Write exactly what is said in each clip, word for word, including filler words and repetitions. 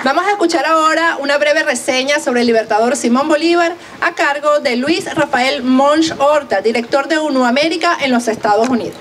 Vamos a escuchar ahora una breve reseña sobre el libertador Simón Bolívar a cargo de Luis Rafael Monch Horta, director de UNO América en los Estados Unidos.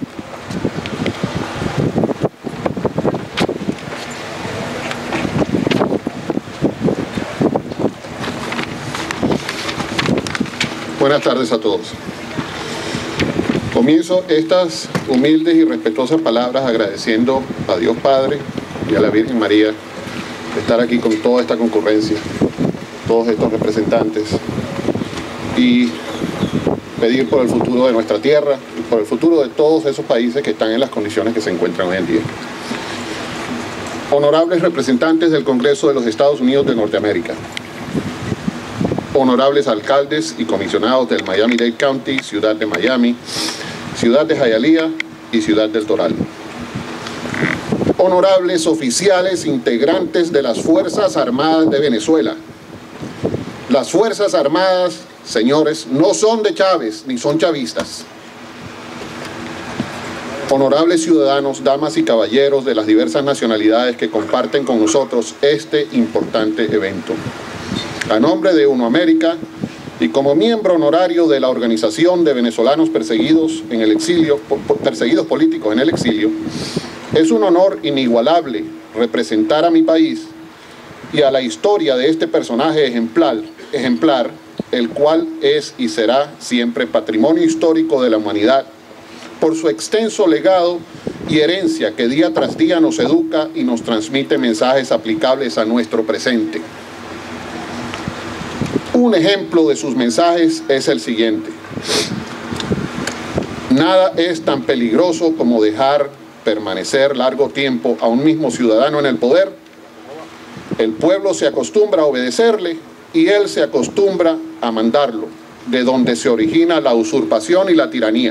Buenas tardes a todos. Comienzo estas humildes y respetuosas palabras agradeciendo a Dios Padre y a la Virgen María de estar aquí con toda esta concurrencia, todos estos representantes, y pedir por el futuro de nuestra tierra y por el futuro de todos esos países que están en las condiciones que se encuentran hoy en día. Honorables representantes del Congreso de los Estados Unidos de Norteamérica, honorables alcaldes y comisionados del Miami-Dade County, Ciudad de Miami, Ciudad de Hialeah y Ciudad del Doral, honorables oficiales integrantes de las Fuerzas Armadas de Venezuela. Las Fuerzas Armadas, señores, no son de Chávez ni son chavistas. Honorables ciudadanos, damas y caballeros de las diversas nacionalidades que comparten con nosotros este importante evento. A nombre de UNO América y como miembro honorario de la Organización de Venezolanos Perseguidos en el Exilio, perseguidos políticos en el exilio, es un honor inigualable representar a mi país y a la historia de este personaje ejemplar, ejemplar, el cual es y será siempre patrimonio histórico de la humanidad por su extenso legado y herencia que día tras día nos educa y nos transmite mensajes aplicables a nuestro presente. Un ejemplo de sus mensajes es el siguiente: nada es tan peligroso como dejar permanecer largo tiempo a un mismo ciudadano en el poder. El pueblo se acostumbra a obedecerle y él se acostumbra a mandarlo, de donde se origina la usurpación y la tiranía.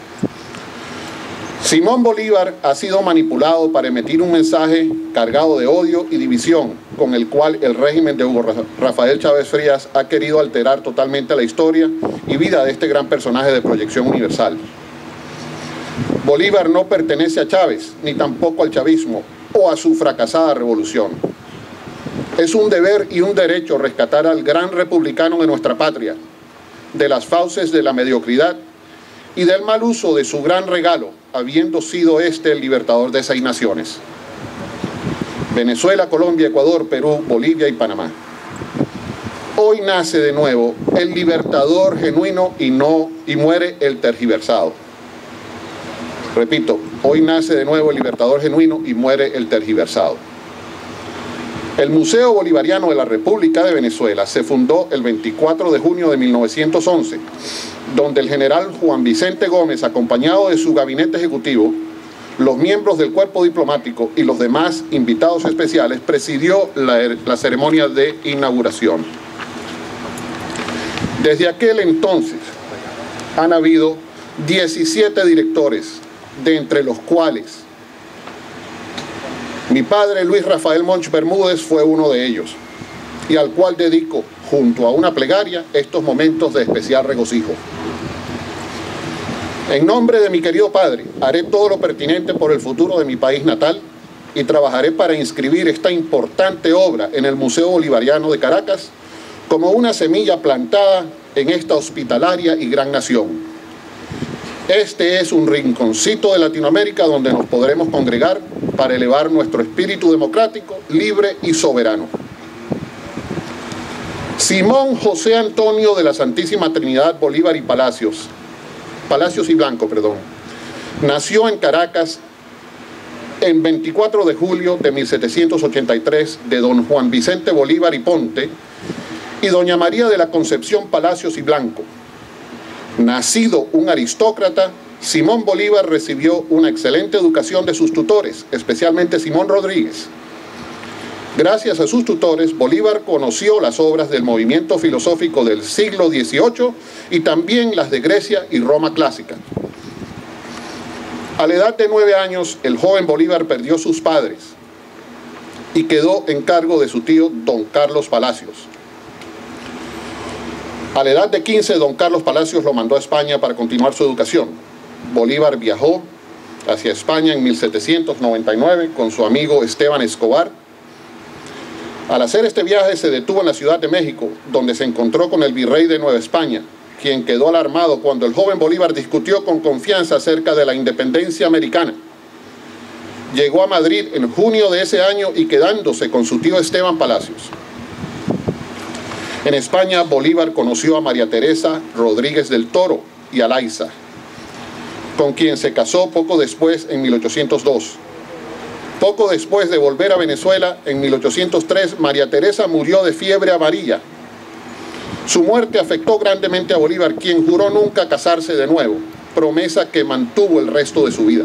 Simón Bolívar ha sido manipulado para emitir un mensaje cargado de odio y división, con el cual el régimen de Hugo Rafael Chávez Frías ha querido alterar totalmente la historia y vida de este gran personaje de proyección universal. Bolívar no pertenece a Chávez, ni tampoco al chavismo o a su fracasada revolución. Es un deber y un derecho rescatar al gran republicano de nuestra patria, de las fauces de la mediocridad y del mal uso de su gran regalo, habiendo sido este el libertador de seis naciones: Venezuela, Colombia, Ecuador, Perú, Bolivia y Panamá. Hoy nace de nuevo el libertador genuino y, no, y muere el tergiversado. Repito, hoy nace de nuevo el libertador genuino y muere el tergiversado. El Museo Bolivariano de la República de Venezuela se fundó el veinticuatro de junio de mil novecientos once, donde el general Juan Vicente Gómez, acompañado de su gabinete ejecutivo, los miembros del cuerpo diplomático y los demás invitados especiales, presidió la, la ceremonia de inauguración. Desde aquel entonces han habido diecisiete directores, de entre los cuales mi padre Luis Rafael Monch Bermúdez fue uno de ellos, y al cual dedico, junto a una plegaria, estos momentos de especial regocijo. En nombre de mi querido padre, haré todo lo pertinente por el futuro de mi país natal y trabajaré para inscribir esta importante obra en el Museo Bolivariano de Caracas como una semilla plantada en esta hospitalaria y gran nación. Este es un rinconcito de Latinoamérica donde nos podremos congregar para elevar nuestro espíritu democrático, libre y soberano. Simón José Antonio de la Santísima Trinidad Bolívar y Palacios, Palacios y Blanco, perdón, nació en Caracas en veinticuatro de julio de mil setecientos ochenta y tres de don Juan Vicente Bolívar y Ponte y doña María de la Concepción Palacios y Blanco. Nacido un aristócrata, Simón Bolívar recibió una excelente educación de sus tutores, especialmente Simón Rodríguez. Gracias a sus tutores, Bolívar conoció las obras del movimiento filosófico del siglo dieciocho y también las de Grecia y Roma clásica. A la edad de nueve años, el joven Bolívar perdió sus padres y quedó en cargo de su tío, don Carlos Palacios. A la edad de quince, don Carlos Palacios lo mandó a España para continuar su educación. Bolívar viajó hacia España en mil setecientos noventa y nueve con su amigo Esteban Escobar Al hacer este viaje se detuvo en la Ciudad de México, donde se encontró con el virrey de Nueva España, quien quedó alarmado cuando el joven Bolívar discutió con confianza acerca de la independencia americana. Llegó a Madrid en junio de ese año y quedándose con su tío Esteban Palacios. En España, Bolívar conoció a María Teresa Rodríguez del Toro y a Laiza, con quien se casó poco después en mil ochocientos dos. Poco después de volver a Venezuela, en mil ochocientos tres, María Teresa murió de fiebre amarilla. Su muerte afectó grandemente a Bolívar, quien juró nunca casarse de nuevo, promesa que mantuvo el resto de su vida.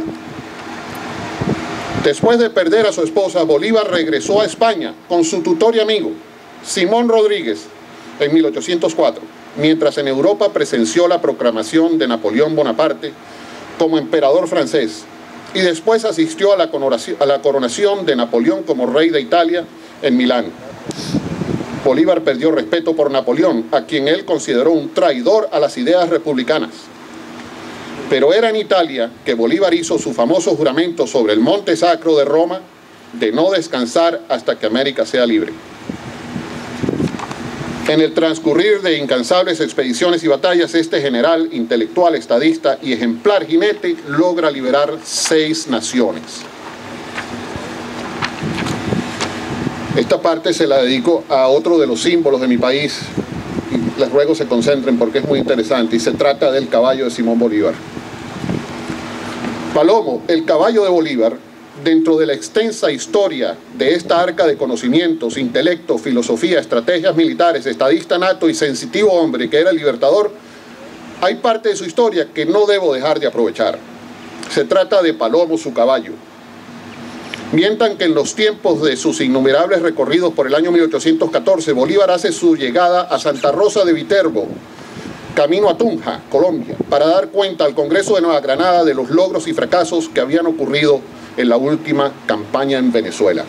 Después de perder a su esposa, Bolívar regresó a España con su tutor y amigo, Simón Rodríguez, en mil ochocientos cuatro, mientras en Europa presenció la proclamación de Napoleón Bonaparte como emperador francés, y después asistió a la coronación, a la coronación de Napoleón como rey de Italia en Milán. Bolívar perdió respeto por Napoleón, a quien él consideró un traidor a las ideas republicanas. Pero era en Italia que Bolívar hizo su famoso juramento sobre el Monte Sacro de Roma de no descansar hasta que América sea libre. En el transcurrir de incansables expediciones y batallas, este general, intelectual, estadista y ejemplar jinete logra liberar seis naciones. Esta parte se la dedico a otro de los símbolos de mi país. Les ruego se concentren porque es muy interesante y se trata del caballo de Simón Bolívar. Palomo, el caballo de Bolívar, dentro de la extensa historia de esta arca de conocimientos, intelecto, filosofía, estrategias militares, estadista nato y sensitivo hombre que era el libertador, hay parte de su historia que no debo dejar de aprovechar. Se trata de Palomo, su caballo. Mientan que en los tiempos de sus innumerables recorridos por el año mil ochocientos catorce, Bolívar hace su llegada a Santa Rosa de Viterbo, camino a Tunja, Colombia, para dar cuenta al Congreso de Nueva Granada de los logros y fracasos que habían ocurrido en la última campaña en Venezuela.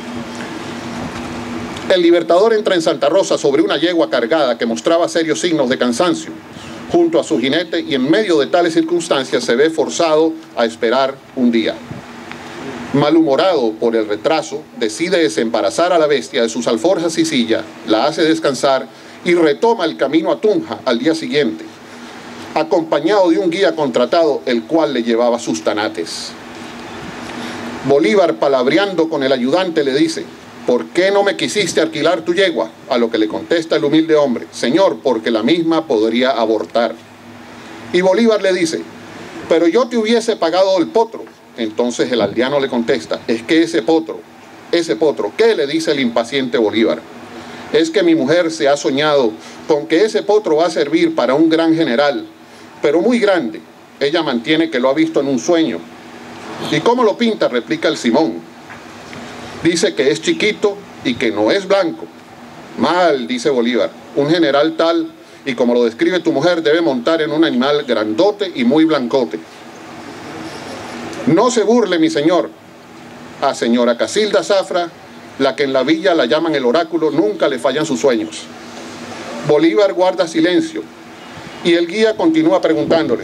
El libertador entra en Santa Rosa sobre una yegua cargada que mostraba serios signos de cansancio junto a su jinete, y en medio de tales circunstancias se ve forzado a esperar un día. Malhumorado por el retraso, decide desembarazar a la bestia de sus alforjas y silla, la hace descansar y retoma el camino a Tunja al día siguiente, acompañado de un guía contratado, el cual le llevaba sus tanates. Bolívar, palabreando con el ayudante, le dice: ¿por qué no me quisiste alquilar tu yegua? A lo que le contesta el humilde hombre: Señor, porque la misma podría abortar. Y Bolívar le dice: pero yo te hubiese pagado el potro. Entonces el aldeano le contesta: es que ese potro, ese potro, ¿qué? Le dice el impaciente Bolívar: es que mi mujer se ha soñado con que ese potro va a servir para un gran general, pero muy grande. Ella mantiene que lo ha visto en un sueño. ¿Y cómo lo pinta? Replica el Simón. Dice que es chiquito y que no es blanco. Mal, dice Bolívar. Un general tal, y como lo describe tu mujer, debe montar en un animal grandote y muy blancote. No se burle, mi señor. A señora Casilda Zafra, la que en la villa la llaman el oráculo, nunca le fallan sus sueños. Bolívar guarda silencio y el guía continúa preguntándole: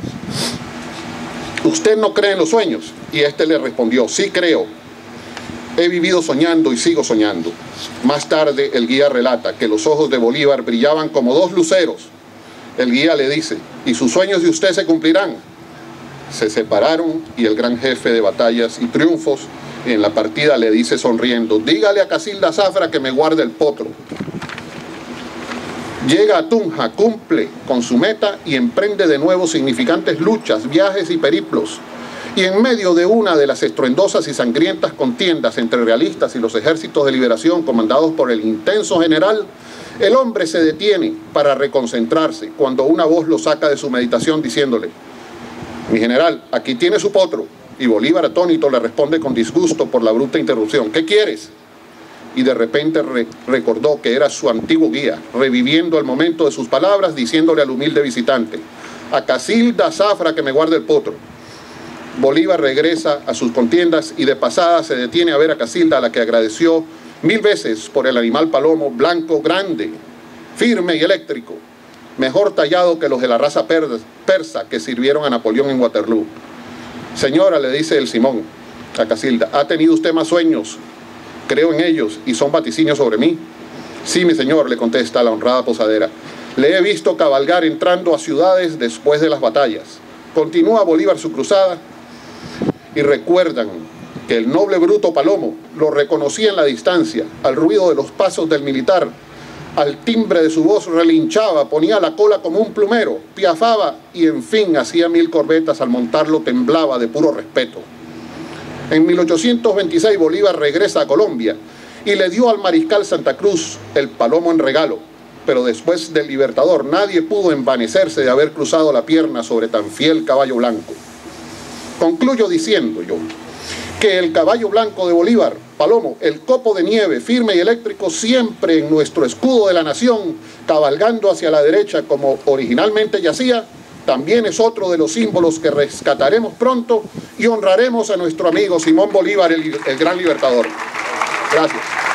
¿usted no cree en los sueños? Y este le respondió: sí creo. He vivido soñando y sigo soñando. Más tarde el guía relata que los ojos de Bolívar brillaban como dos luceros. El guía le dice: ¿y sus sueños de usted se cumplirán? Se separaron y el gran jefe de batallas y triunfos en la partida le dice sonriendo: dígale a Casilda Zafra que me guarde el potro. Llega a Tunja, cumple con su meta y emprende de nuevo significantes luchas, viajes y periplos. Y en medio de una de las estruendosas y sangrientas contiendas entre realistas y los ejércitos de liberación comandados por el intenso general, el hombre se detiene para reconcentrarse cuando una voz lo saca de su meditación diciéndole: mi general, aquí tiene su potro. Y Bolívar, atónito, le responde con disgusto por la bruta interrupción: ¿qué quieres? Y de repente re recordó que era su antiguo guía, reviviendo el momento de sus palabras, diciéndole al humilde visitante: a Casilda Zafra que me guarde el potro. Bolívar regresa a sus contiendas y de pasada se detiene a ver a Casilda, a la que agradeció mil veces por el animal Palomo, blanco, grande, firme y eléctrico, mejor tallado que los de la raza persa que sirvieron a Napoleón en Waterloo. Señora, le dice el Simón a Casilda, ¿ha tenido usted más sueños Creo en ellos y son vaticinios sobre mí. Sí, mi señor, le contesta la honrada posadera. Le he visto cabalgar entrando a ciudades después de las batallas. Continúa Bolívar su cruzada y recuerdan que el noble bruto Palomo lo reconocía en la distancia, al ruido de los pasos del militar, al timbre de su voz relinchaba, ponía la cola como un plumero, piafaba y en fin hacía mil corbetas, al montarlo temblaba de puro respeto. En mil ochocientos veintiséis Bolívar regresa a Colombia y le dio al mariscal Santa Cruz el Palomo en regalo, pero después del Libertador nadie pudo envanecerse de haber cruzado la pierna sobre tan fiel caballo blanco. Concluyo diciendo yo que el caballo blanco de Bolívar, Palomo, el copo de nieve firme y eléctrico, siempre en nuestro escudo de la nación, cabalgando hacia la derecha como originalmente yacía, también es otro de los símbolos que rescataremos pronto y honraremos a nuestro amigo Simón Bolívar, el, el gran libertador. Gracias.